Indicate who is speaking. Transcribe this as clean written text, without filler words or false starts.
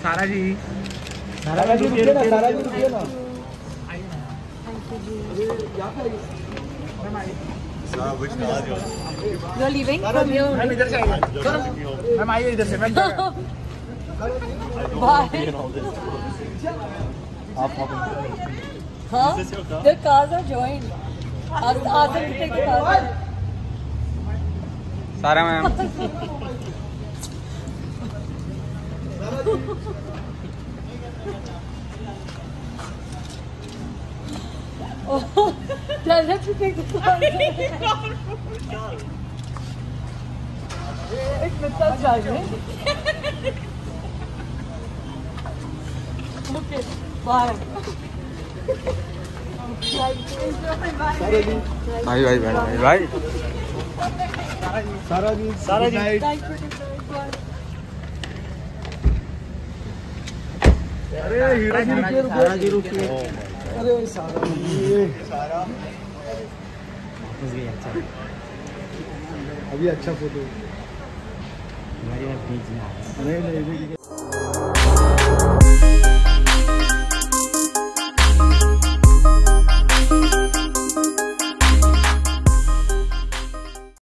Speaker 1: सारा जी
Speaker 2: रुकिए ना, सारा जी रुकिए ना।
Speaker 3: You're leaving from here.
Speaker 1: Ma'am इधर से आइए, मैम आइए इधर से ma'am.
Speaker 3: Bye. Huh? The cars are joined. Ask them to take the car.
Speaker 1: सारा ma'am
Speaker 3: Oh, tell them to take the car. एक मिनट जा रहे हैं. Okay, bye.
Speaker 1: भाई भाई भाई भाई
Speaker 2: सारा जी
Speaker 3: Thank you.
Speaker 2: अरे हीरा जी रुकिए, सारा जी रुकिए। अरे सारा अभी अच्छा फोटो नहीं